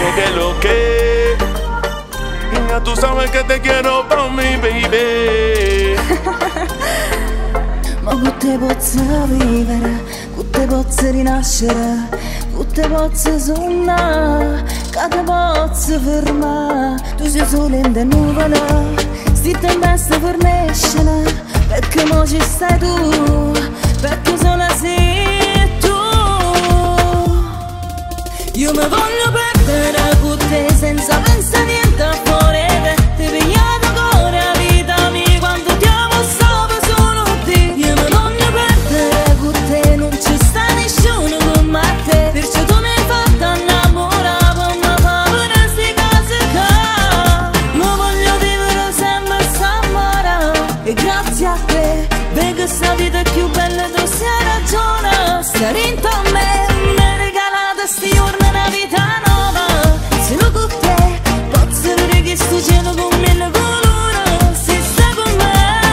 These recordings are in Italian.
que lo que. Ya tú sabes que te quiero pa' mí, baby. Ma con te posso vivere, con te posso rinascere, con te posso suonare, che te posso fermare. Tu sei solo in te nuvole, sti tempeste per nascere, perché mo ci stai tu, perché solo sei tu. Io mi voglio perdere con te senza pensare niente a fuori te. Ti pigliato con la vita mia quando ti amo stavo solo te. Io mi voglio perdere con te, non ci sta nessuno come te. Perciò tu mi hai fatto innamorare, poi mi fa pure sti cose che mi voglio vivere sempre s'amore. E grazie a te, vedo sta vita più bella, tu sei ragione. Stare in a me, mi hai regalato sti giorni una vita nuova. Solo con te posso vedere che sto cielo con mille colori. Se stai con me,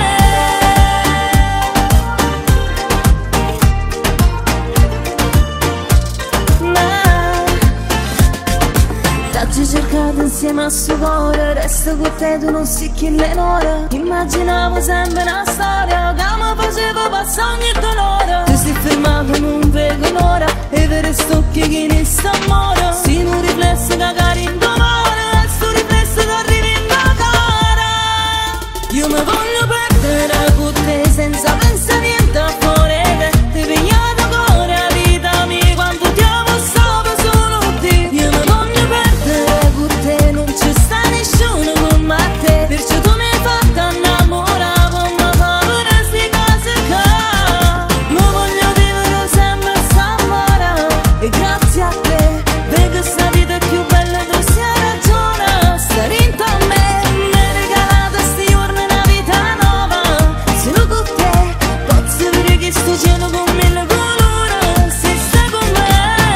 t'hai cercato insieme a suo cuore, resto con te, tu non sai chi l'onora. Immaginavo sempre una storia che mi faceva passare ogni dolore. Tu sei fermato, non vedo un'ora, e per sto che ne sta amore. Si un riflesso che cari in dolore, sto riflesso che arrivi in cara. Io mi voglio perdere con te senza pensare niente a fuori te. Ti pigliato con la vita mia quando ti amo stavo solo te. Io mi voglio perdere con te, non ci sta nessuno come te. Perciò tu mi hai fatto innamorare, poi mi fa pure sti cose che mi voglio vivere sempre s'amore. E grazie a te, vedo sta vita più bella, tu sei ragione. Stare in a me, mi hai regalato sti giorni una vita nuova. Solo con te posso vedere che sto cielo con mille colori. Se stai con me,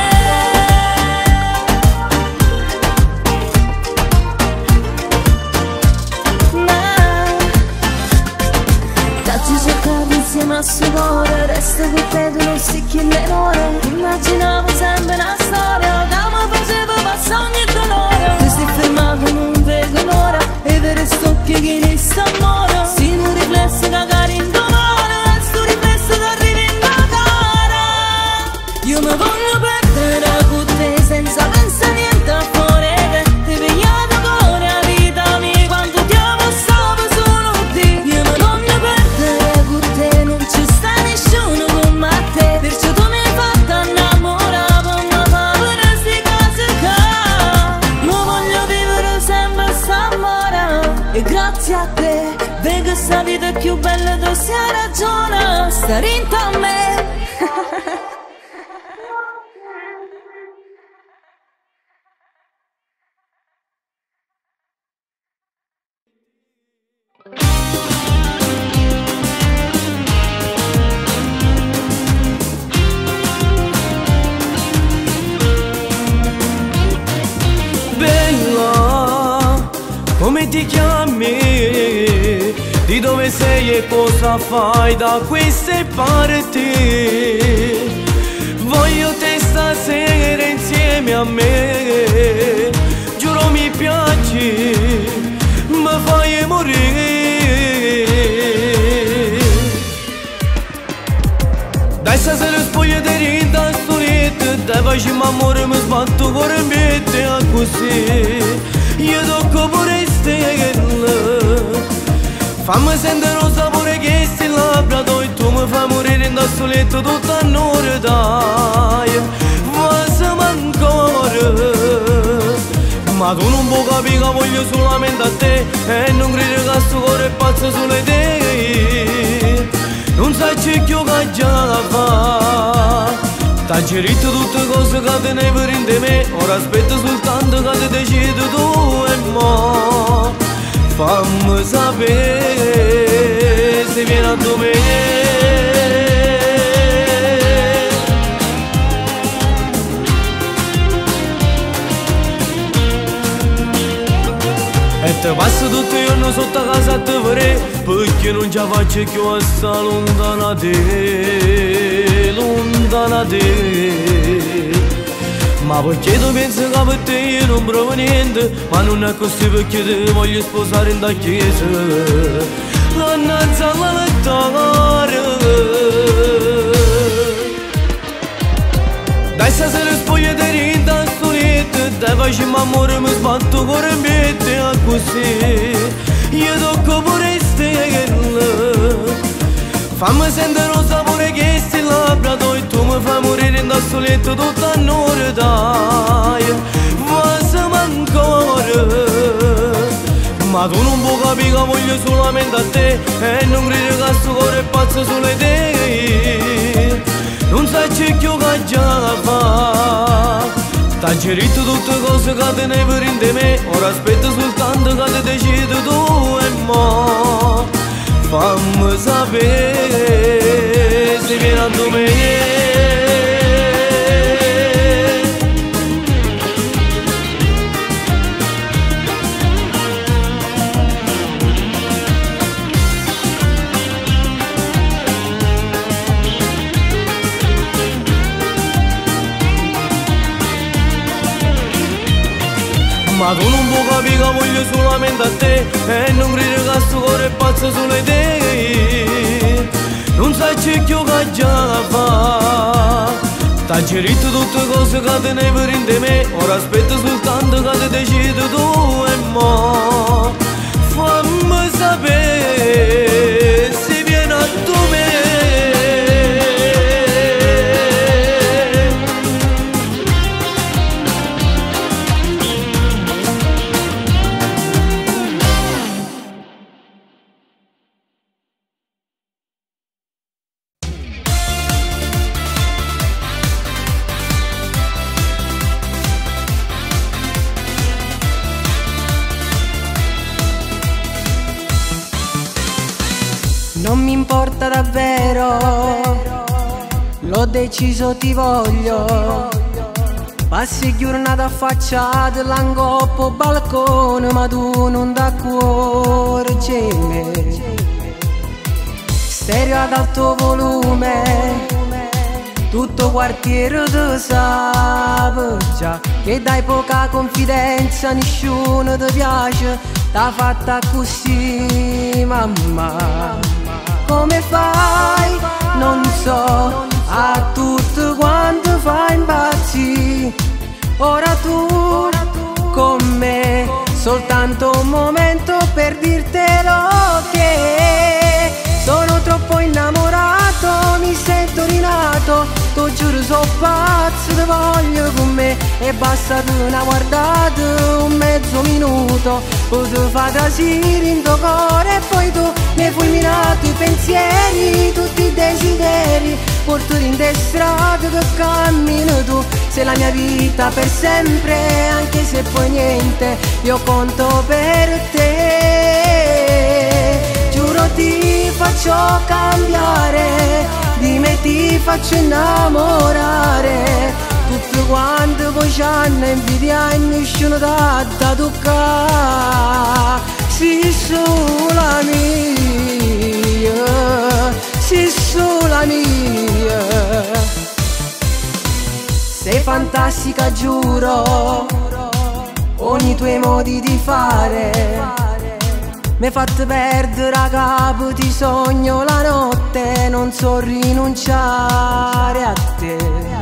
t'hai cercato insieme a suo cuore, resto con te, tu non sai chi l'onora. Immaginavo sempre una storia che mi faceva passare ogni dolore. Tu sei fermato, non vedo un'ora, e per sto che ne sta amore. Si un riflesso che cari in dolore, sto riflesso che arrivi in cara. Io mi voglio perdere con te senza pensare niente a fuori te. Ti pigliato con la vita mia quando ti amo stavo solo te. Io mi voglio perdere con te, non ci sta nessuno come te. Perciò tu mi hai fatto innamorare, poi mi fa pure sti cose che mi voglio vivere sempre s'amore. E grazie a te, vedo sta vita più bella, tu sei ragione. Stare in a me. Bella, come ti chiami? Di dove sei e cosa fai da queste parti? Voglio te stasera insieme a me. Giuro mi piaci, mi fai morire. Dai stasera spoglio di rinda storietta, dai facciamo amore, mi sbatto cuore e mette a così. Io tocco pure stelle, fammi sentere un sapore che si labbra, e tu mi fai morire in da soletto tutta un'ora, dai. Vuoi ancora, ma tu non puoi capire che voglio solamente a te, e non credi che sto cuore è pazzo solo te. Non sai che già fa, t'ha gerito tutte cose che tenevi per in me. Ora aspetto soltanto che ti decidi tu e mo. Fammi sapere se vieni a me. E te passo tutto il giorno sotto casa a te vorrei, perché non ci faccio più a sta lontana te, lontana te. Ma perché tu pensi che per te io non provo niente? Ma non è così perché ti voglio sposare in da chiesa. Annanzi all'altare. Dai stasera spogliateri in da soletta. Dai facciamo amore, mi sbatto cuore in piedi. A così io tocco pure stelle. Fammi sentere lo sapore che si labbra e tu mi fai morire in da soletto tutta un'ora, dai, vasami ancora. Ma tu non puoi capire che voglio solamente a te e non credi che questo cuore è pazzo sulle te. Non sai che già fa. T'ha geritto tutte cose che tenevi per in me. Ora aspetto soltanto che ti decidi tu e mo. Fammi sapere se vieni a me. Ma tu non puoi capire che voglio solamente a te e non credi che questo cuore è pazzo sulle te. Non sai che già fa. T'ha geritto tutte cose che tenevi per in me. Ora aspetto soltanto che ti decidi tu e mo. Fammi sapere se vieni a me. Non mi importa davvero, l'ho deciso, ti voglio. Passi giornata affacciata, l'angoppo balcone, ma tu non da cuore c'è me. Stereo ad alto volume, tutto quartiere ti sa già che dai poca confidenza, nessuno ti piace, t'ha fatta così, mamma. Come fai? Non so, a tutto quanto fai impazzire. Ora tu con me, soltanto un momento per dirtelo che sono troppo innamorato, mi sento rinato. T'ho giuro so pazzo, ti voglio con me e basta una guardata, un mezzo minuto. Poi ti fa trasire in tuo cuore e poi tu mi hai fulminato i pensieri, tutti i desideri. Portati in te strade che cammini tu, sei la mia vita per sempre, anche se poi niente, io conto per te. Giuro ti faccio cambiare, di me ti faccio innamorare. Tutti quanti poi c'hanno invidia e nessuno da toccare. Sei sola mia, sei sola mia. Sei fantastica, giuro, ogni tuoi modi di fare mi hai fatto perdere a capo, ti sogno la notte, non so rinunciare a te.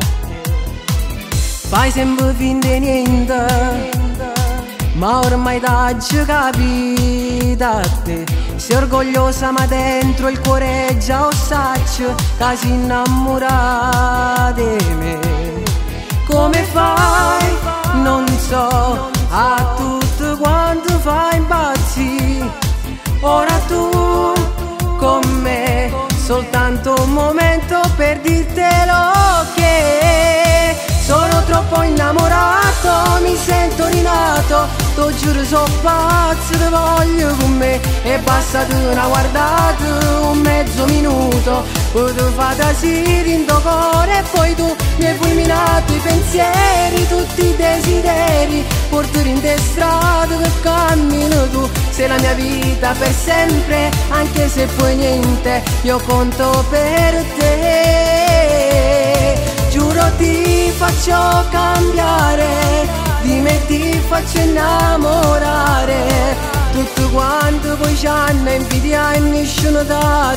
Fai sempre finta di niente, ma ormai t'ha già capito a te. Sei orgogliosa ma dentro il cuore già ossaccio, che si innamora di me. Come fai? Non so, a tutto quanto fai impazzire. Ora tu con me, soltanto un momento per dirtelo che sono troppo innamorato, mi sento rinato. T'ho giuro so pazzo, ti voglio con me e basta una guardata, un mezzo minuto. Poi ti fa trasire in tuo cuore e poi tu mi hai fulminato i pensieri, tutti i desideri. Portati in te strade che cammini tu, sei la mia vita per sempre, anche se poi niente, io conto per te. Giuro ti faccio cambiare, di me ti faccio innamorare. Tutto quanto poi c'hanno invidia e nessuno da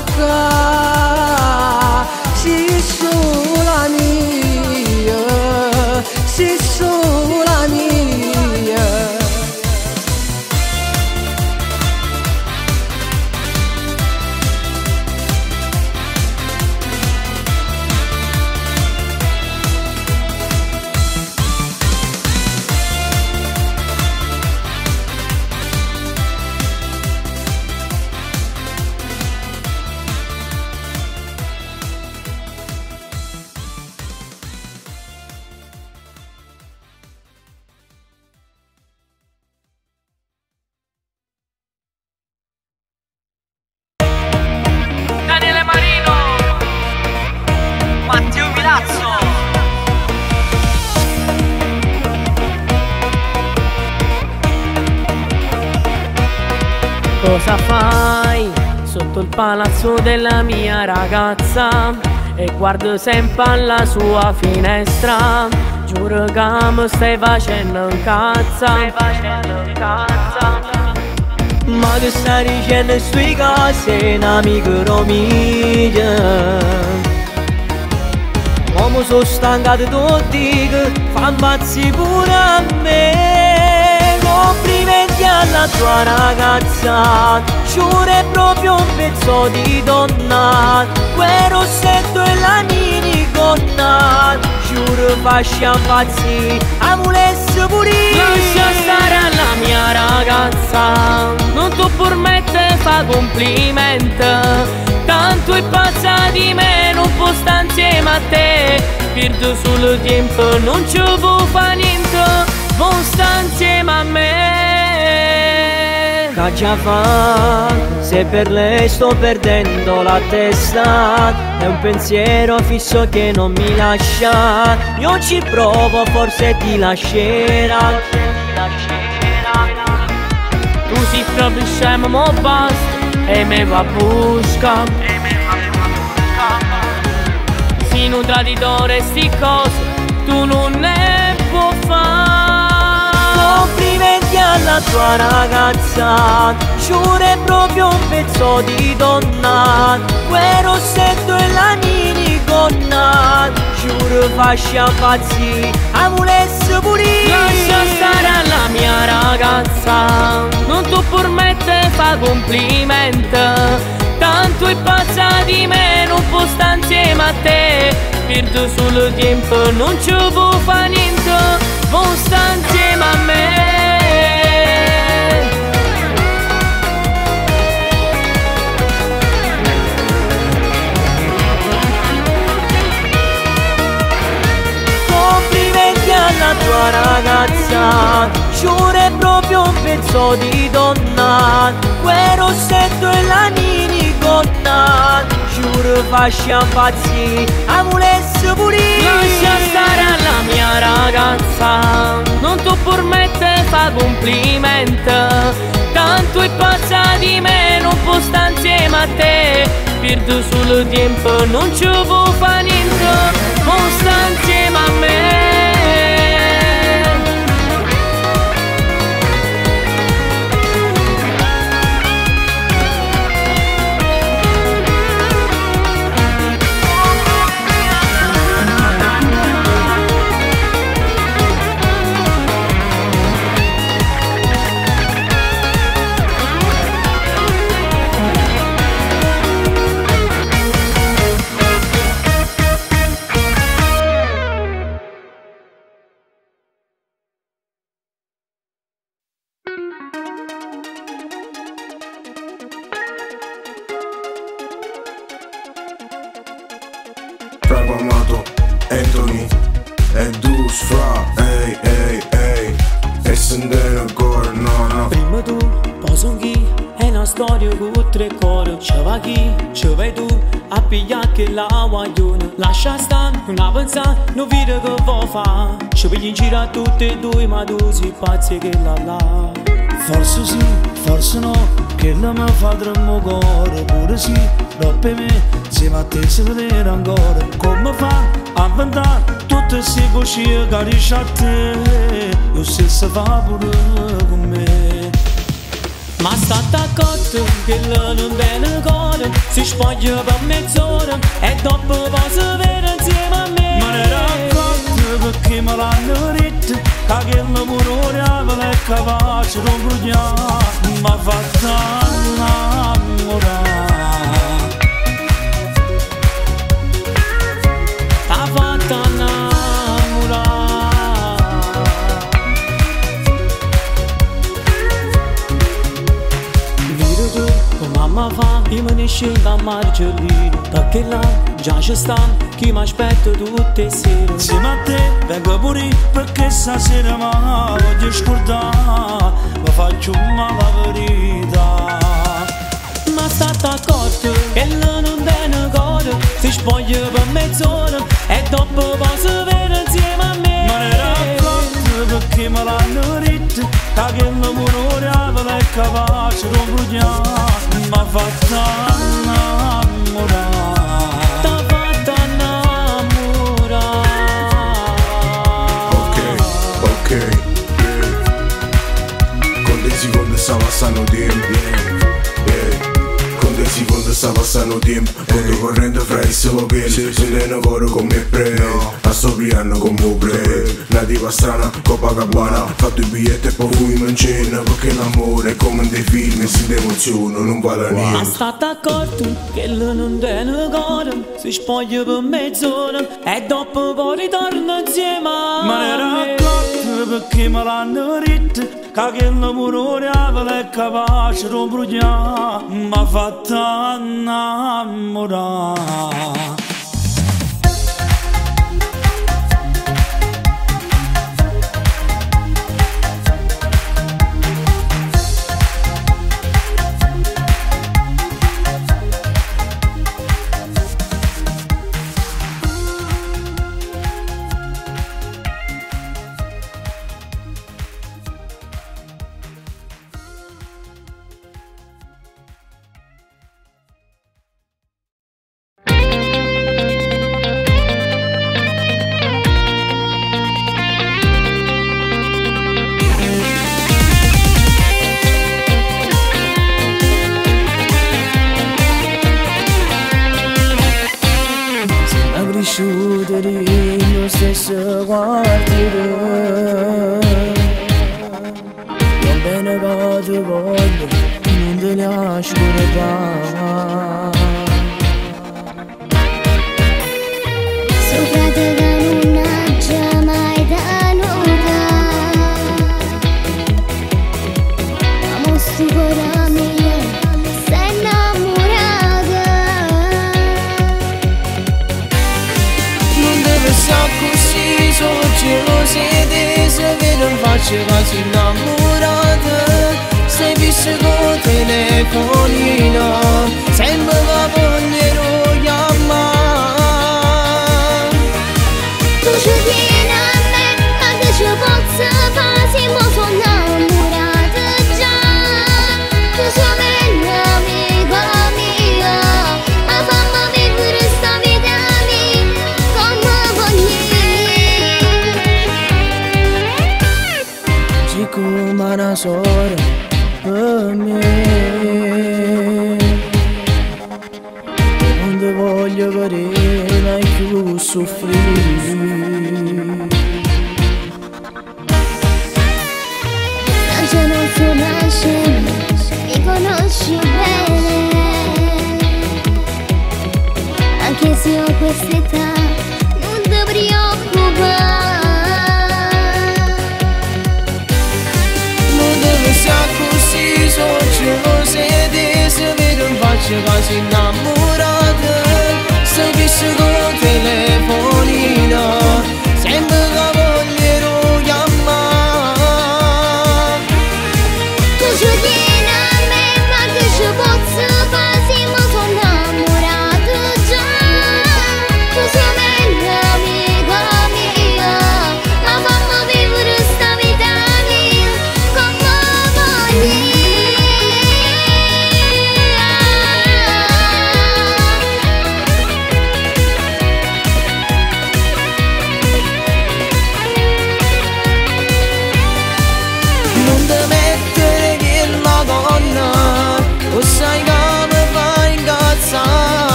toccare. Sei sola mia, sei sola mia. Cosa fai sotto il palazzo della mia ragazza e guardo sempre alla sua finestra? Giuro che mi stai facendo incazza. Ma che stai dicendo sui cose, un amico mio? Uomo sono stancato tutti che fa impazzi pure a me. Complimenti alla tua ragazza, giuro è proprio un pezzo di donna. Quel rossetto e la minigonna, giuro fascia pazzi, a volesse pure. Lascia stare alla mia ragazza, non tu permette fa complimenti. Tanto è pazza di me, non può stare insieme a te. Perdo solo tempo, non ci può fare niente. Non sta insieme a me. Che già fa, se per lei sto perdendo la testa. È un pensiero fisso che non mi lascia. Io ci provo, forse ti lascerà. Tu sei proprio scemo, ma basta e me va a busca. Sei un traditore, sti cose tu non ne puoi fare. Complimenti alla tua ragazza, giuro è proprio un pezzo di donna. Quel rossetto e la minigonna, giuro fascia pazzi, a volesse pure. Lascia stare alla mia ragazza, non tu permette fa complimenti. Tanto è pazza di me, non può stare insieme a te. Perdo solo tempo, non ci può fare niente. Non sta insieme a me. Complimenti alla tua ragazza, giuro è proprio un pezzo di donna. Quel rossetto e la minigonna, giuro fascia pazzi, a volesse pure. Lascia stare alla mia ragazza, non tu permette fa complimenti. Tanto è pazza di me, non può stare insieme a te. Perdo solo tempo, non ci può fare niente. Non sta insieme a me. Amato, Anthony e Dus fra, ehi, ehi, ehi. E sendere ancora, no, no. Prima tu, poi son chi, è una storia con tre cori. Ci va chi, ci vai tu, a pigliare che la guaglione. Lascia stare, non a pensare, non vede che vuoi fare. Ci voglio in giro a tutti e due, ma tu sei pazzi che la là. Forse sì, forse no, che la mi fa tremmo cuore. Pure sì, no per me, se ma te si vedere ancora. Come fa a inventare tutte se si così carisce a te, io se si fa pure con me. Ma state accorto che non bene cuore si spoglia per mezz'ora e dopo posso vedere insieme a me. Ma ne racconto perché me l'hanno detto che il lavoro è capace di bruciare, ma fatta innamorare. T'ha fatta innamorare. Vedi tu, come mamma fa, io me ne scendo a Margellino, perché là già ci sta chi mi aspetta tutte le sere. Insieme a te vengo pure io, perché stasera mi voglio scordare, mi faccio male la verità. Ma state accorto che non bene cuore si spoglia per mezz'ora e dopo posso vedere insieme a me. Ma ne racconto perché me l'hanno detto che il lavoro è capace di bruciare, ma fatta innamorare. T'ha fatta innamorare. Ok, yeah. Con dei secondi sta passando tempo, yeah. Con dei secondi sta passando tempo, conto corrente fra i suoi peli. Se ne ne corro con me prego, a sopriano con me prego. Nativa strana, Copacabana, fatto i biglietti e poi fuimo in cena, perché l'amore è come dei film e si emoziona, non vale Ma niente. state accorto che non bene cuore si spoglia per mezz'ora e dopo poi ritorna insieme a Ma ne me. racconto perché me l'hanno detto che il lavoro è capace di bruciare, ma fatta innamorare. Cresciuto nello stesso quartiere, non bene che ti voglio, non te lascio scordare. Sopra te da non c'è mai da notare, ma mostro cuore mio, sei innamorata. Non deve essere così, sono gelosa e se vedo in faccia quasi innamorata. Sei visto con il telefonino, sembra che voglio chiamare. Tu ci tieni a me, ma che ci posso fare se mo sono innamorata già. Tu sei meglio amica mia, ma fammi vivere sta vita mia come voglio. Sei come una sorella per me, non ti voglio vedere mai più soffrire. Nasce non so nasce, mi conosci bene, anche se ho quest'età non ti preoccupare. Non deve essere così, sono gelosa e se vedo in faccia quasi innamorata. Sei visto con il telefonino, sembra che voglio chiamare. Tu ci tieni a me, ma che ci posso fare se mo sono innamorata già. Tu sei meglio amica mia, ma fammi vivere sta vita mia come voglio.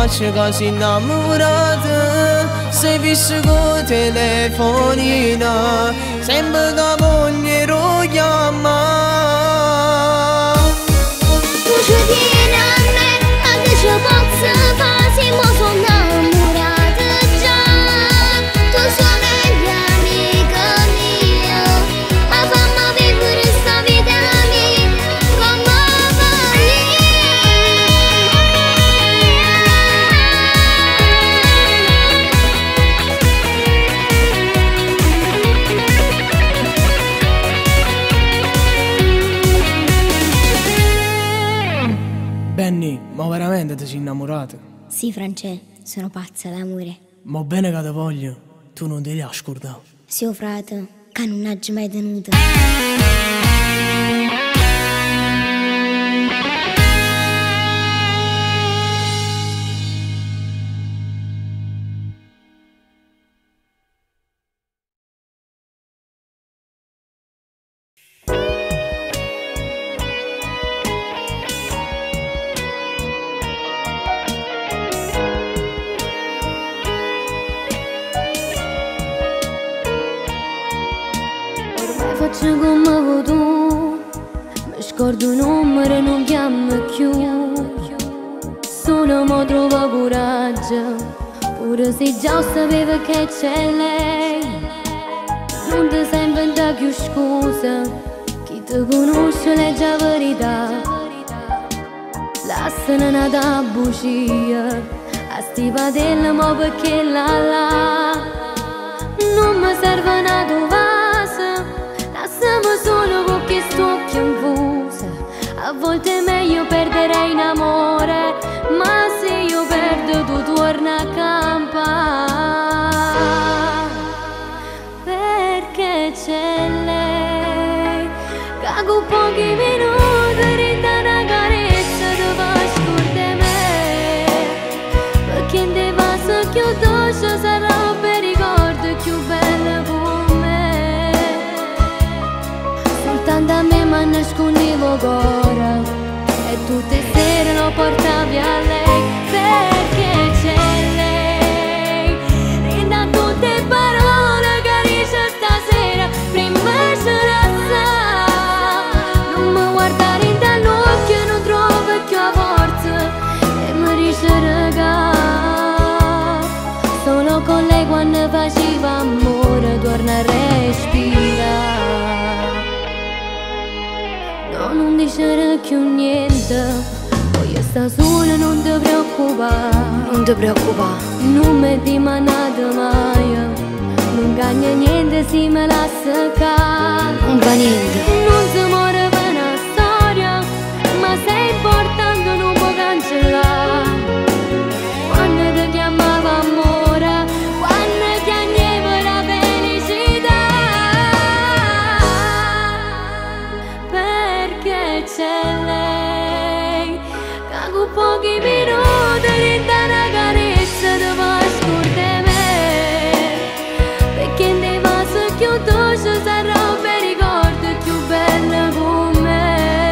faccio che sei innamorata. Sei fisso con telefonina, sempre che voglio chiamare. Tu ci tieni a me, ma che ci posso fare se mo sono innamorata già. Tu sei meglio amica mia, ma fammi vivere sta vita mia come Benny, ma veramente ti sei innamorata? Sì, Francesco, sono pazza d'amore. Ma bene che ti voglio, tu non ti devi scordare. Sì, frate, che non ha mai tenuto. Faccio come tu, mi scordo un numero e non chiamo più. Solo mo trovo coraggio, pure se già sapevo che c'è lei. Non ti sei inventato più scusa, chi ti conosce legge la verità. Lasciano una da bugia, a sti padella mo perché là. Non mi serve una tua. Lasciamo solo con che sto confusa. A volte è meglio perdere in amore, ma se io perdo tu torna a campare. Perché c'è lei che con pochi minuti rinda una carezza ti fa scordare me. Perché in te vaso più dolce sarà per ricordo più bello con me. Soltanto a me ma nascondevo ancora e tutte sere lo portavi a lei. Perché c'è lei, rinda tutte parole che dice stasera. Prima ce la sa, non mi guardare in dall'occhio, non trovo più la forza e mi dice raga. Solo con lei quando faceva amore torna a respirare. Non dicere più niente, voglio stare sola, non ti preoccupare. Non ti preoccupare, non mi dimandate mai. Non cambia niente se me lascia ca. Non fa niente. Non si muore per una storia, ma se è importante non può cancellare. Quando ti chiamava amore, quando piangeva la felicità. Perché c'è lei che con pochi minuti rinda una carezza ti fa scordare me. Perché in te vaso più dolce sarà per ricordo più bello con me.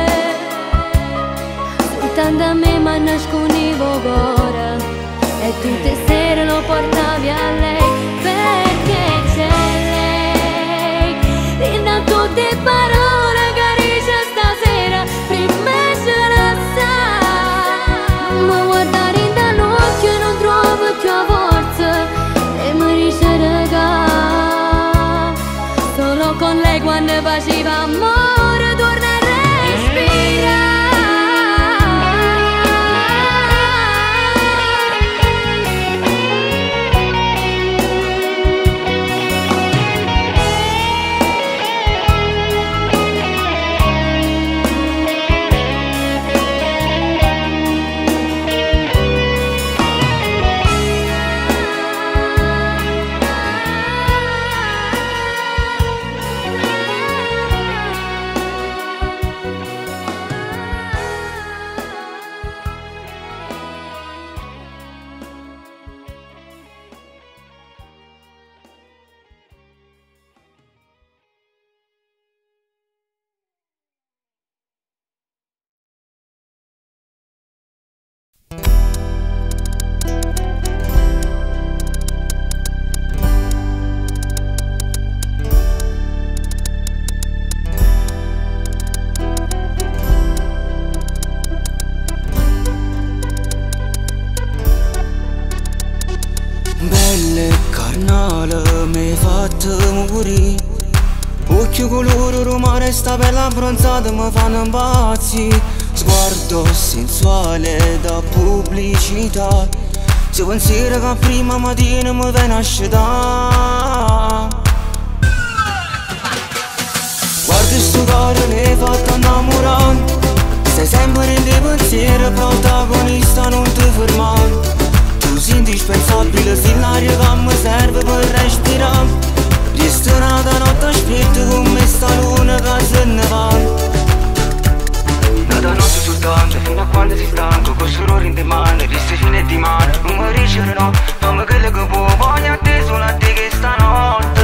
Soltanto a me ma nascondevo ancora e tutte sere lo portavi a lei. Perché c'è lei, rinda tutte parole che dice stasera. Prima ce la sa, non mi guardare in dall'occhio e non trovo più la forza e mi dice raga. Solo con lei quando faceva amore torna a respirare. fatto morire. Occhio colore romare, sta bella abbronzata mi fanno impazzire. Sguardo sensuale da pubblicità, se pensiero che prima mattina mi viene a scetare. Guarda sto cuore che hai fatto innamorare, stai sempre in dei pensieri, protagonista non ti fermare. Tu sei indispensabile, sei l'aria che mi serve per respirare. Resta nata notte aspetta con me sta luna che se ne va. Nata notte soltanto fino a quando sei stanco, con sorore in te mani, resta fine di mano. Non mi riesce no, fammi quello che può, voglio a te, solo a te che stanotte.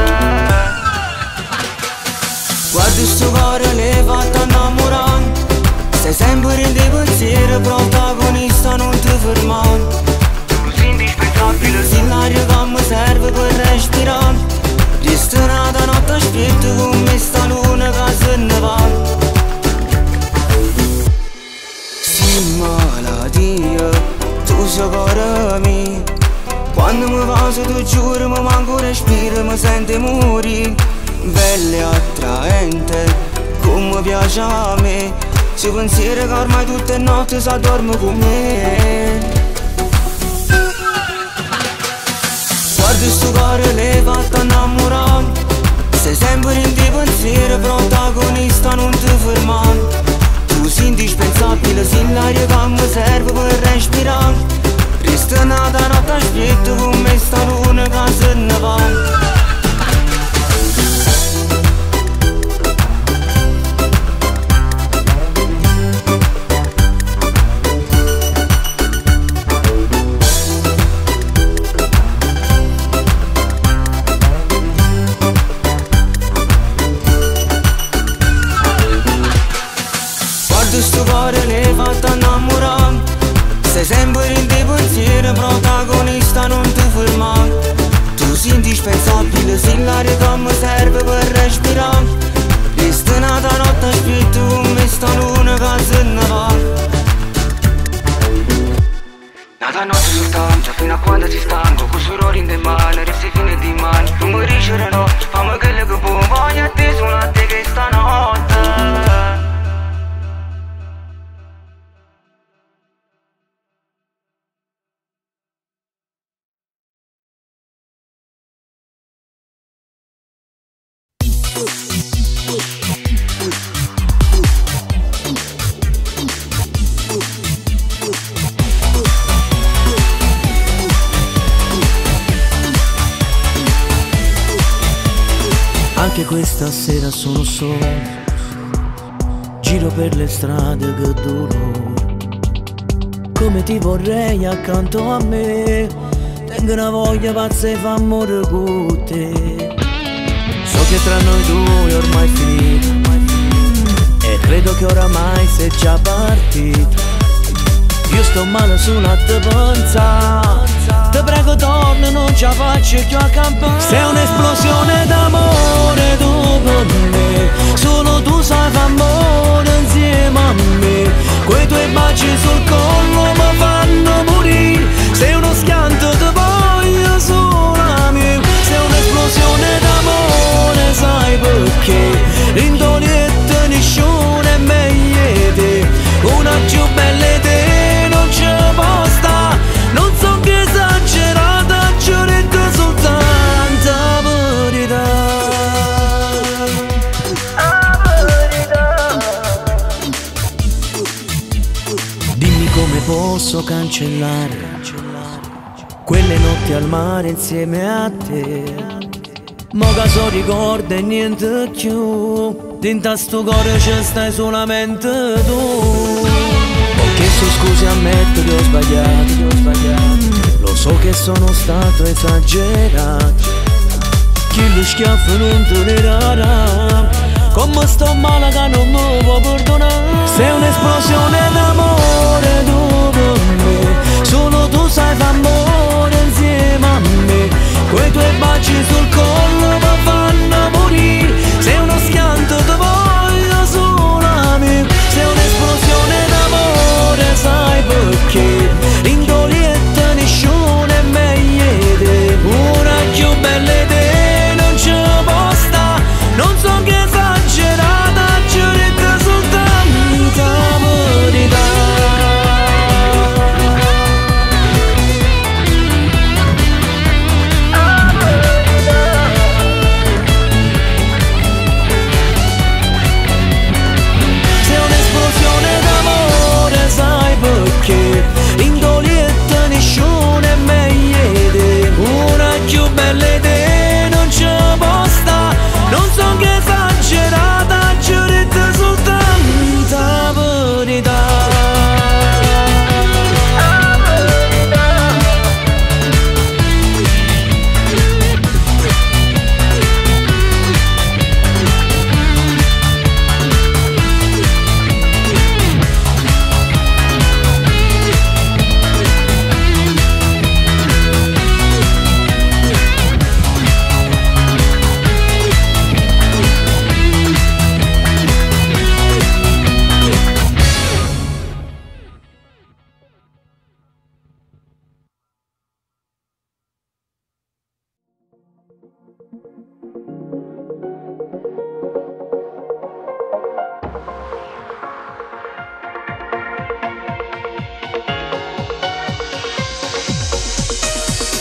Guarda sto cuore che hai fatto innamorare, stai sempre in dei pensieri, protagonista non ti fermare. Tu sei indispensabile, sei l'aria che mi serve per respirare. Resta nata notte aspetta con me sta luna che se ne va. Sei malattia, tu sei cuore mio. Quando mi passo tu giuro mi manco respiro, mi sento morire. Bella e attraente, come piace a me. Se pensiero che ormai tutte le notti si dorme con me. Guarda sto cuore che hai fatto innamorare, sei sempre in dei pensieri, protagonista non ti fermare. Tu sei indispensabile, sei l'aria che mi serve per respirare. Resta nata notte aspetta con me sta luna che se ne va. Sto cuore che hai fatto innamorare, sei sempre in dei pensieri, protagonista non ti fermare. Tu sei indispensabile, sei l'aria che mi serve per respirare. Resta nata notte aspetta con me sta luna che se ne va. Nata notte soltanto fino a quando sei stanco, con sorore in te mani, resti fine di mani. Non mi riesce no, fammi quello che può, voglio a te, solo a te che stanotte. Anche questa sera sono solo, giro per le strade che dolore. Come ti vorrei accanto a me, tengo una voglia pazza e fa amore con te. So che tra noi due ormai è finita, e credo che oramai sei già partito. Io sto male sulla te pensa, te prego torna, non ce la faccio più a campare. Sei un'esplosione d'amore tu con me, solo tu sai far amore insieme a me. Quei tuoi baci sul collo mi fanno morire, sei uno schianto, te voglio solo a me. Sei un'esplosione d'amore, sai perché? L'indolietta nessuno è meglio te, una più bella te non c'è posta. Non so che esagerata, ci ho detto soltanto la verità. Dimmi come posso cancellare quelle notti al mare insieme a te. Mo che so ricordo e niente più, dentro sto cuore ci stai solamente tu. Ho chiesto scusi, ammetto che ho sbagliato, lo so che sono stato esagerato. Chi lo schiaffo non tolererà, come sto male che non mi può perdonare. Sei un'esplosione d'amore tu con me, solo tu sai far amore insieme a me. Quei tuoi baci sul collo mi fanno morire, sei uno schianto, ti voglio solo a me. Sei un'esplosione d'amore, sai perché? L'indolietta nessuno è meglio te, una più bella te non c'è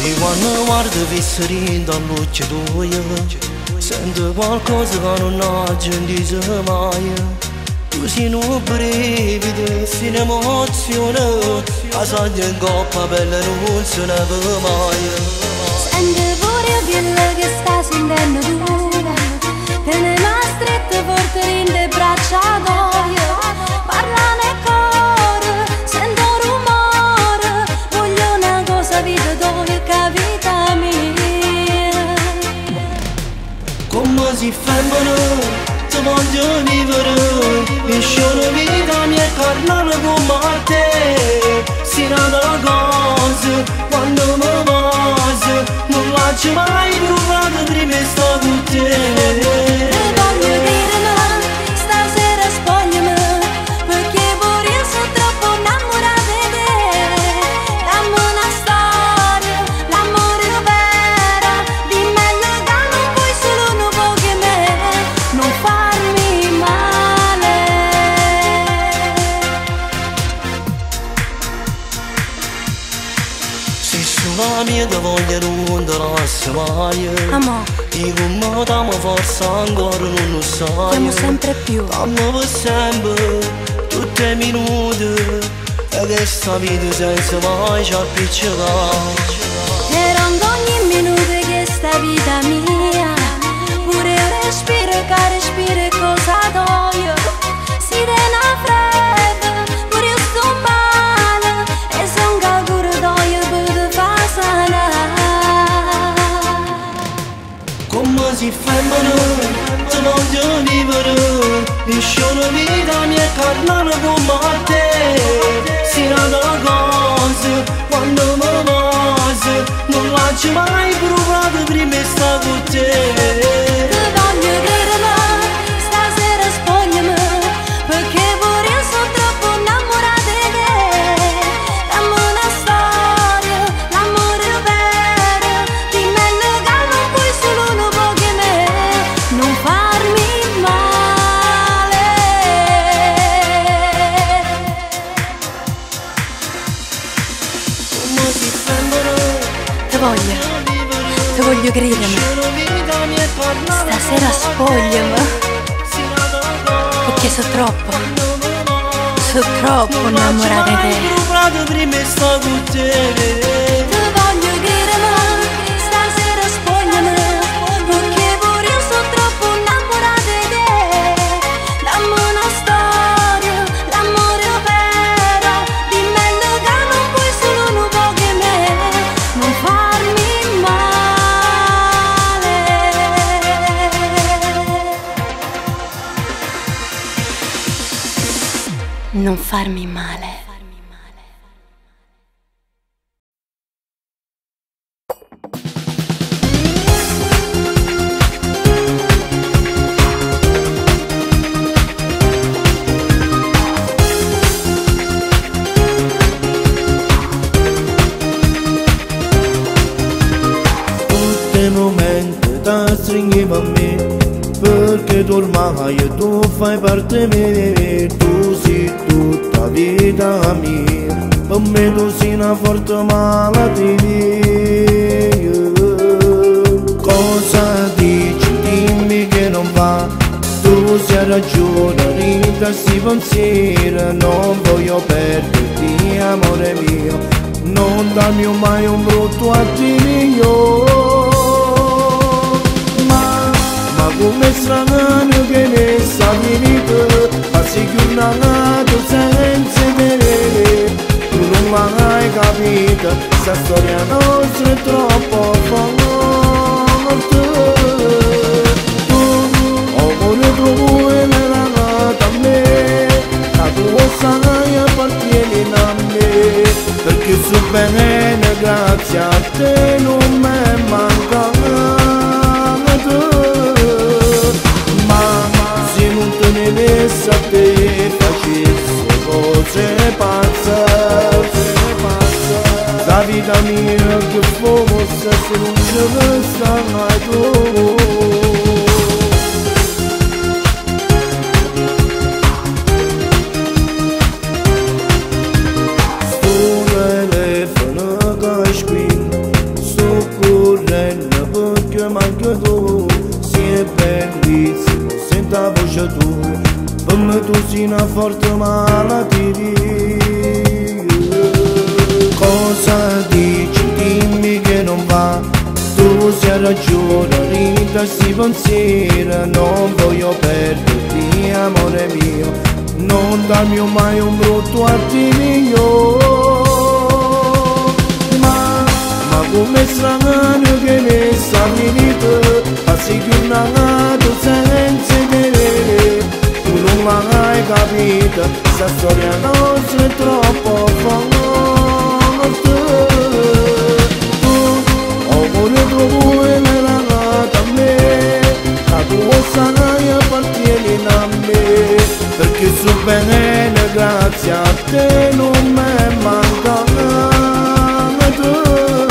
Di quando guardo visserino a luce tua, sento qualcosa che non ho sentito mai. Tu sei un brivido, sei un'emozione, la soglia in coppa bella non se ne vede mai. Senti pure quello che sta sentendo tu, te ne va strette forte in le braccia d'olio. Parla nel cuore, sento un rumore, voglio una cosa, vita d'olio, vita mia. Come si fermano, ti voglio vivere, e sciolo vita mia carnale come a te. Si nata cosa, quando mi vas, non lascio mai provato prima e sto con te. Te voglio dire no, stasera spogliami, perché pure io sono troppo innamorata di te. Dammi una storia, l'amore vero, dimmi che non puoi solo un po' che me, non farmi male. Se sulla mia ti voglio non te lascio mai. Amore, Io come t'amo forse ancora non lo sai. siamo sempre più. T'amo per sempre, tutti i minuti, e che sta vita senza mai ci appiccicare. Era ogni minuto che sta vita mia, pure io respiro che respiro cosa d'olio. Si dena fredda, pure io sto male, e son caguro d'olio per te fa sanare. Come si fermano, ti voglio vivere, e sciolo vita mia carnale come a te. Si nata cosa, quando mi vas, non lascio mai provato prima e sta con te. Te voglio dire no, stasera spogliami, perché pure io sono troppo innamorata di te. Dammi una storia, l'amore vero, dimmi che non puoi solo un po' che me, non farmi male. Come si fermano, Te voglio credere, stasera spogliami, perché sono troppo innamorata di te. prima e sta con te. Te voglio dire ma stasera spogliami, perché pure io sono troppo innamorata di te. Dammi una storia, l'amore vero, dimmi che non puoi solo un po' che me, non farmi male. Non farmi male. Stringiva a me, perché tu ormai tu fai parte mia, tu sei tutta vita mia, per me tu sei una forte malattia. Cosa dici, dimmi che non va, tu sei ragione, Rita, sti pensieri, non voglio perderti amore mio, non darmi mai un brutto attimino. Come strano che ne sta finito, passi più un anno senza vedere, tu non mai capito, sta storia nostra è troppo forte. Tu, amore tuo è nata a me, la tua sai appartiene a me, perché su bene grazie a te non mi manca. Se a te facesse cose pazze, la vita mia che fosse se non ce ne sta mai tu. Sto telefono che squilla, triste, non sento la voce tua, per me tu sei una forte malattia. Cosa dici? Dimmi che non va, tu sei ragione, rita sti pensieri, non voglio perderti, amore mio, non darmi mai un brutto attimino. Ma come strano che ne sta finito, passi giornate senza vedere, tu non l'hai capito, sta storia nostra è troppo forte. Amore tuo è legata a me, la tua sana appartiene a me, perché so bene grazie a te non mi manca tu.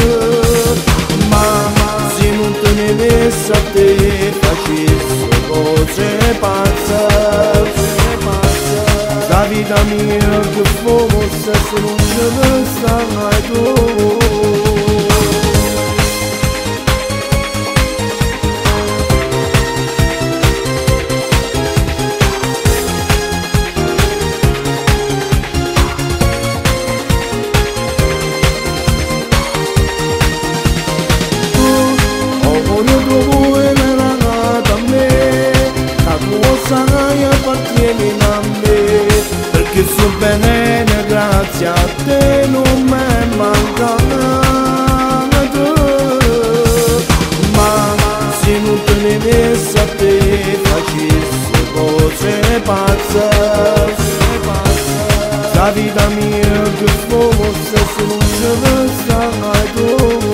Ma se non te ne avessi a te facessi cose pazze, la vita mia che fosse se non ce ne stai tu. Appartieni a me, perché so bene grazie a te non mi manca tu. Ma se non te ne avessi a te facessi cose pazze, la vita mia che fosse se non ce ne stai tu.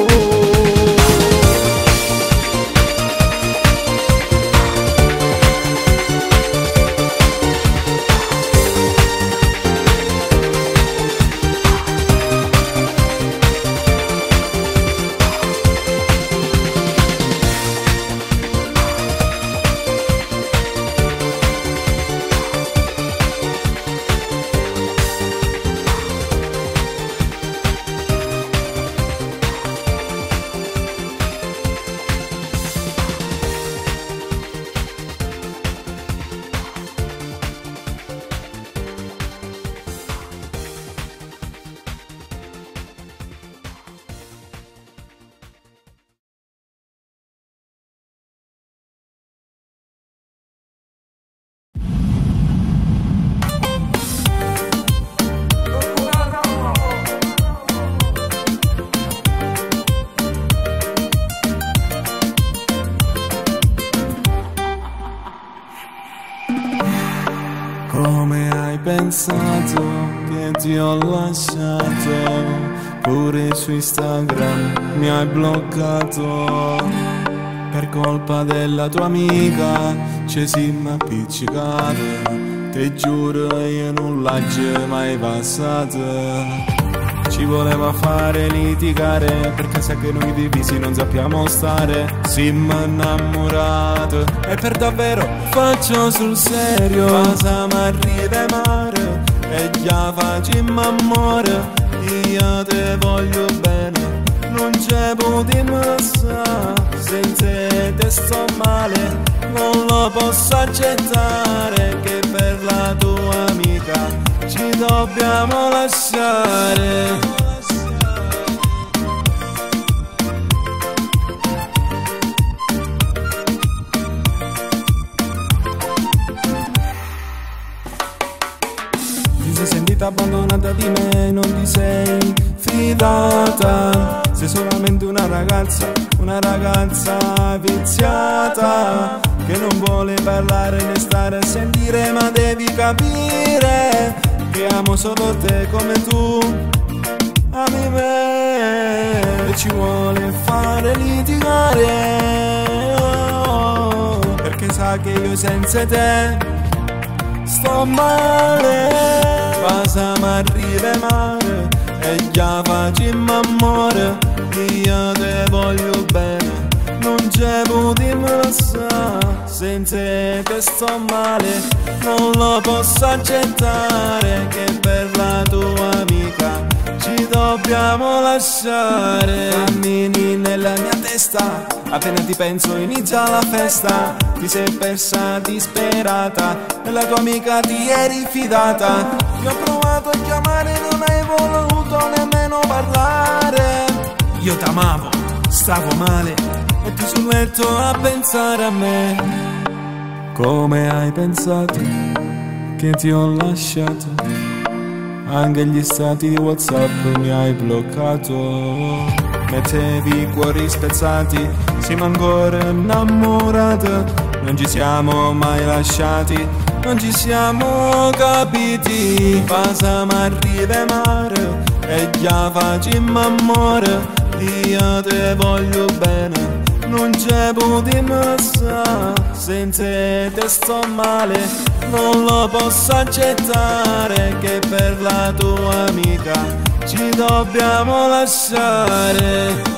Come hai pensato che ti ho lasciato? Pure su Instagram mi hai bloccato. Per colpa della tua amica ci siamo appiccicati. Ti giuro io non l'ho mai passata. Ci voleva fare litigare perché sa che noi divisi non sappiamo stare. Siamo innamorati e per davvero faccio sul serio. Cosa m'arriva mare e già facciamo amore. Io te voglio bene, non c'è potremmo stare. Senza te sto male, non lo posso accettare. Che per la tua amica ci dobbiamo lasciare. Ti sei sentita abbandonata di me, non ti sei fidata. Sei solamente una ragazza viziata, che non vuole parlare né stare a sentire. Ma devi capire che amo solo te come tu ami me. E ci vuole fare litigare, perché sa che io senza te sto male. Cosa m'arriva male e già facciamo amore. Io te voglio bene, non c'è potremmo lasciare. Senza te sto male, non lo posso accettare. Che per la tua amica ci dobbiamo lasciare. Cammini nella mia testa, appena ti penso inizia la festa. ti sei persa disperata e la tua amica ti eri fidata. Ti ho provato a chiamare, non hai voluto nemmeno parlare. Io t'amavo, stavo male e tu sul letto a pensare a me. Come hai pensato che ti ho lasciato? Anche gli stati di WhatsApp mi hai bloccato. Mettevi i cuori spezzati, siamo ancora innamorati. Non ci siamo mai lasciati, non ci siamo capiti. Pasamo a rive mare e già facciamo amore. Io te voglio bene, non c'è potremmo stare. Senza te sto male, non lo posso accettare. Che per la tua amica ci dobbiamo lasciare.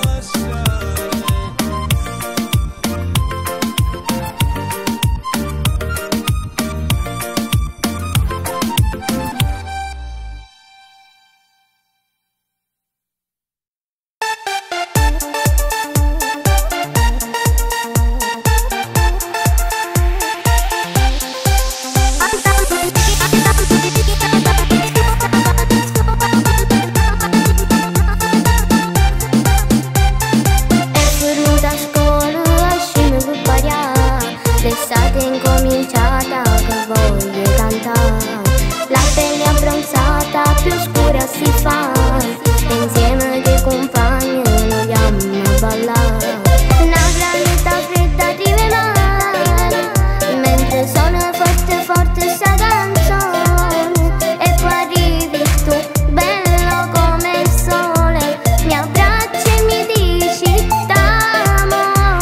L'estate incominciata che voglio cantare, la pelle abbronzata più scura si fa, insieme dei compagni andiamo a ballare. Una granita fredda arriva mare, mentre suona forte forte sta canzone. E poi arrivi tu, bello come il sole, mi abbracci e mi dici t'amo.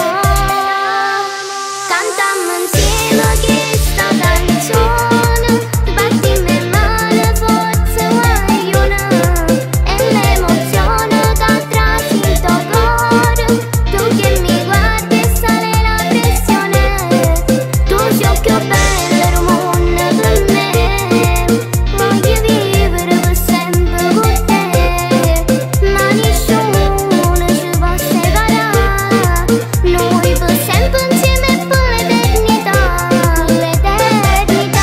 Cantammo insieme questa canzone, battimi male forse guagliona, e l'emozione che trasito il cuore. Tu che mi guardi e sale la pressione, tu sei più bello mondo per me. Voglio vivere per sempre con te, ma nessuno ci può separare. Noi per sempre insieme per l'eternità, l'eternità.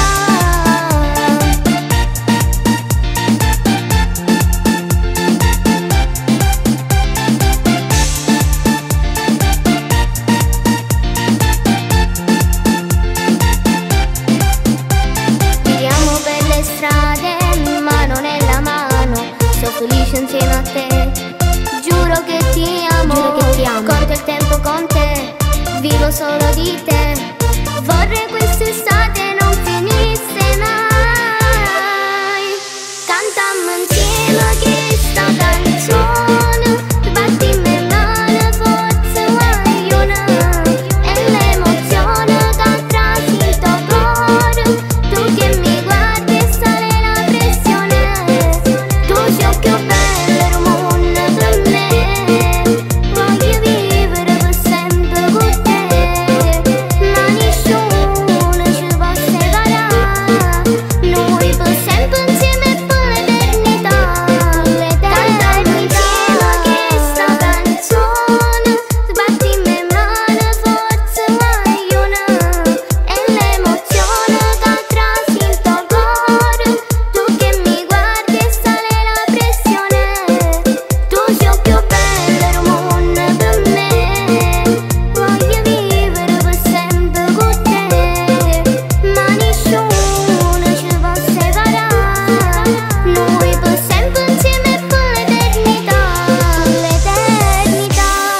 Giriamo per le strade, mano nella mano, sono felice insieme a te. Giuro che ti amo, conto il tempo con te, vivo solo di te. Vorrei quest'estate non finisse mai. Cantammo insieme questa canzone, battimi male forse guagliona, e l'emozione che trasito il cuore. Tu che mi guardi e sale la pressione, tu sei più bello mondo per me. Voglio vivere per sempre con te, ma nessuno ci può separare. Noi per sempre insieme per l'eternità, l'eternità. Insieme questa canzone, battimi male forse guagliona, e l'emozione che trasito il cuore. Tu che mi guardi e sale la pressione, tu sei più bello mondo per me. Voglio vivere per sempre con te, ma nessuno ci può separare. Noi per sempre insieme per l'eternità, l'eternità.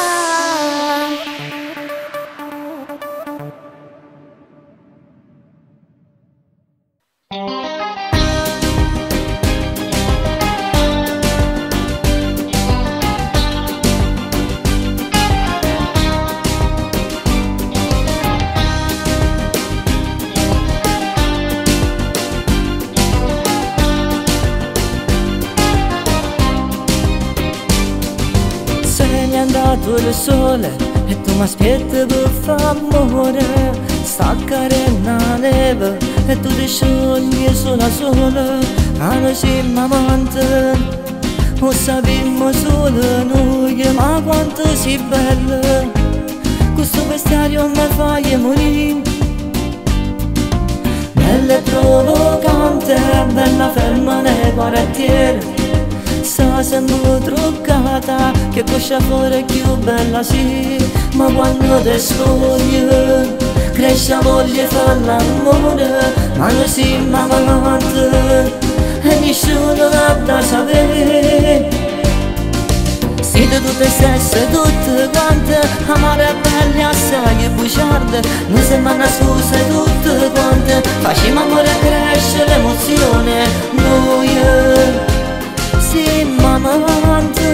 Se n'è andato il sole e tu mi aspetti per favore. Sta carena neve e tu ti sciogli sola sola. A noi siamo amanti, lo sappiamo solo noi, ma quanto sei bella. Questo vestito mi fa morire, bella e provocante, bella ferma nei quartieri. Sta sempre truccata, che coscia fuori più bella sì, ma quando ti scogli cresce voglia di fare l'amore, ma non si avanti e nessuno da sapere. Siete tutte stesse, tutte quante, amare e belle assai e bugiarde, non sembra una scusa tutte quante, facciamo amore e cresce l'emozione, noi siamo avanti,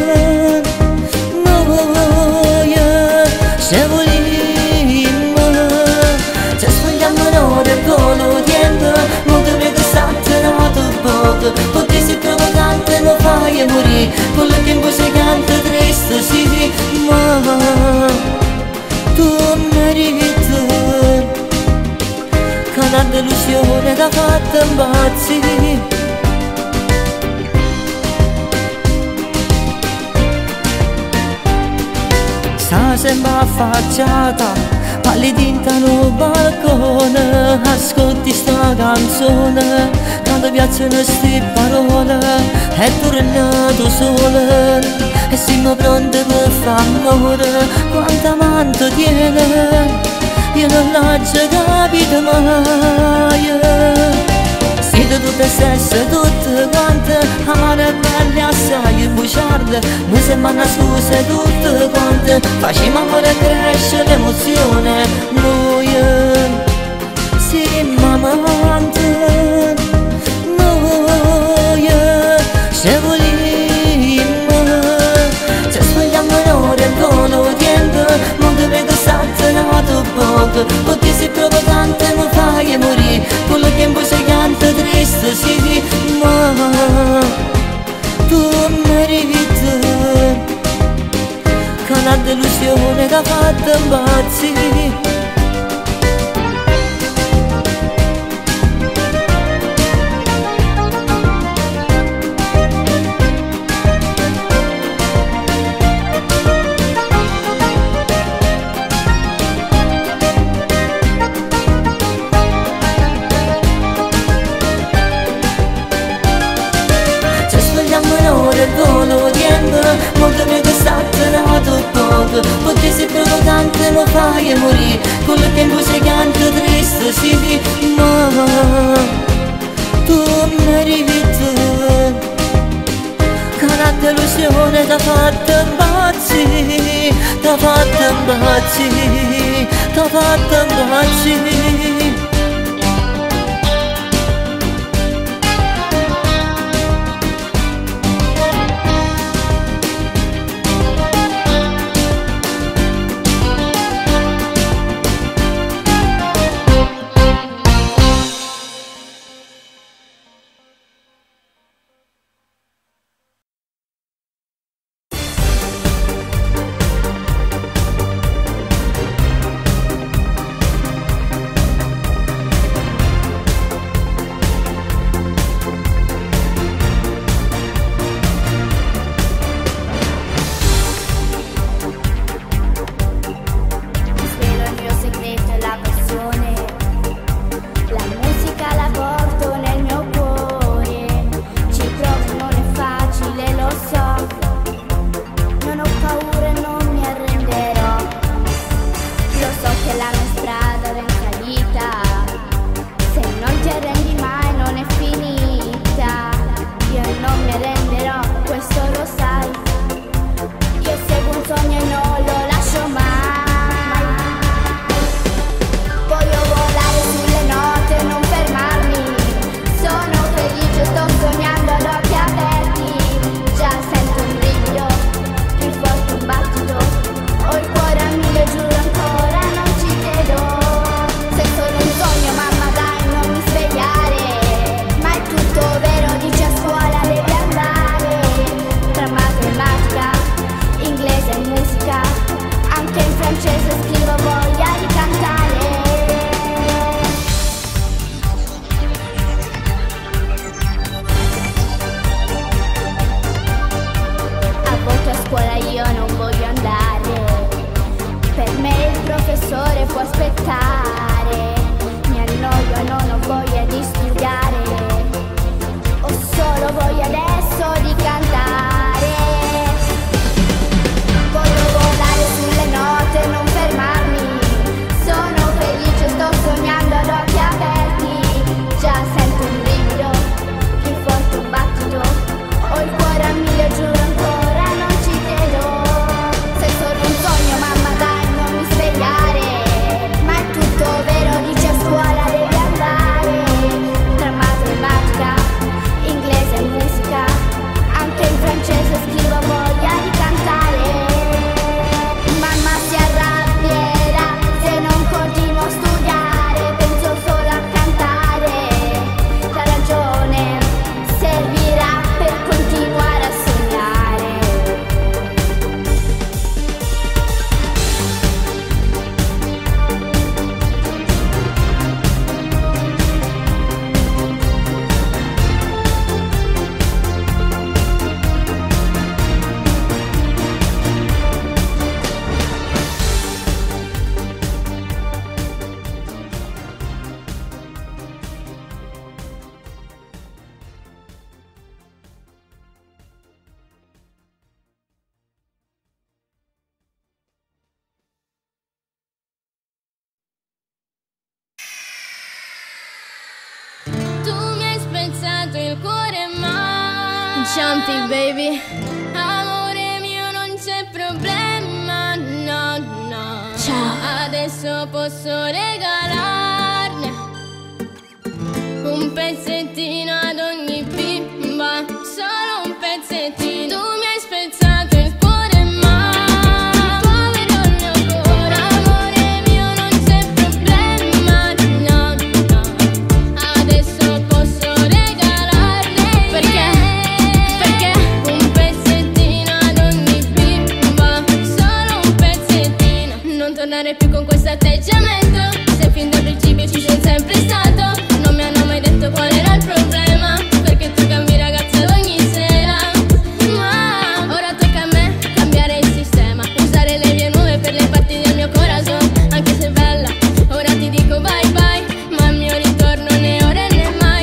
noi se vogliamo, ci spogliamo ora e volo dietro, non ti prego state nato poco, potessi provocante non fai morire, quello che in voce canta triste sì, ma tu meriti, che una delusione t'ha fatto impazzire. Sta sempre affacciata, parli tinta no balcone, ascolti sta canzone, quando piacciono sti parole, è tornato sole, e siamo pronti per fare quanto amanto tiene, io non l'ho capito mai. Siete tutte stesse, tutte quante, amare e belle assai e bugiarde, non sembra una scusa tutte quante, facciamo amore e cresce l'emozione, noi siamo amanti, noi se vogliamo, ci spogliamo ora e volo dietro, non ti prego state nato poco, potessi provocante non fai morire, quello che in voce canta triste sì, ma tu meriti, che una delusione t'ha fatto impazzire. Molto prego state nato poco, potessi provocante non fai morire, quello che in voce canta triste sì, ma tu meriti, che una delusione t'ha fatto impazzire, t'ha fatto impazzire, t'ha fatto impazzire. Jumpy baby. Amore mio non c'è problema, no, no. Ciao. Adesso posso regalarne un pezzettino ad ogni bimba, solo un pezzettino. Tu mi hai spezzato il cuore ma povero il mio cuore. Amore mio non c'è problema, no, no. Adesso posso regalarne. Perché? Perché? Un pezzettino ad ogni bimba, solo un pezzettino. Non tornare più con questo atteggiamento, se fin dal principio ci sono sempre stato. Non mi hanno mai detto qual era il problema, perché tu cambi ragazza ogni sera. Ma ora tocca a me cambiare il sistema, usare le mie nuove per le parti del mio corazon. Anche se è bella, ora ti dico bye bye, ma il mio ritorno né ora né mai.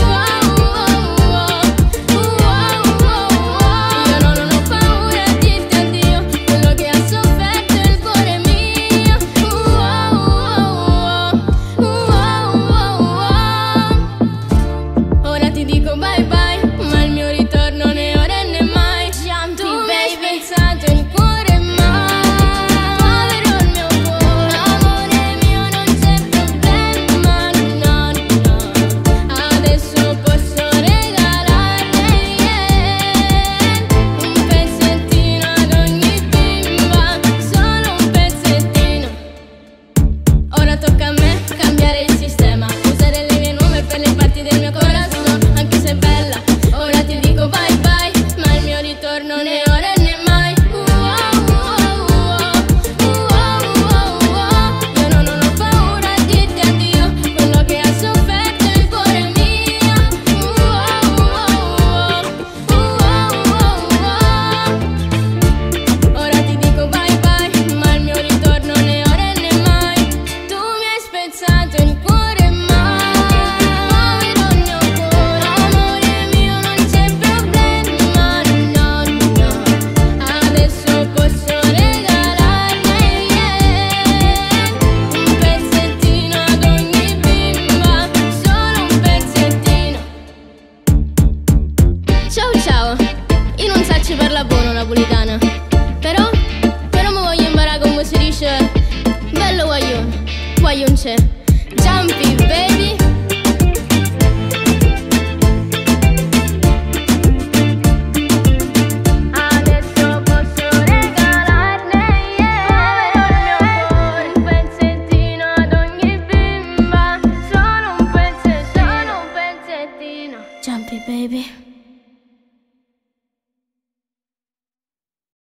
Io non ho paura di dirti addio, quello che ha sofferto il cuore mio. Ora ti dico bye bye, ma il mio ritorno né ora né mai. Tu mi hai spezzato il cuore ma povero il mio cuore. Amore mio non c'è problema, no, no. Adesso posso regalarne un pezzettino ad ogni bimba, solo un pezzettino. Ora tocca a me cambiare il sistema, usare le mie nuove per le parti del mio corazon. Anche se è bella, ora ti dico bye bye, ma il mio ritorno né ora né mai. Io non ho paura di dirti addio, quello che ha sofferto il cuore mio. Ora ti dico bye bye, ma il mio ritorno né ora né mai. Tu mi hai spezzato il cuore ma povero il mio cuore. Amore mio non c'è problema, no, no. Adesso posso regalarne un pezzettino ad ogni bimba, solo un pezzettino. Ciao ciao, io non so ci parla buono napolitana, però mi voglio imparare come si dice bello guaglione c'è. Jumpy baby. Adesso posso regalarne un pezzettino ad ogni bimba, solo un pezzettino. Jumpy baby.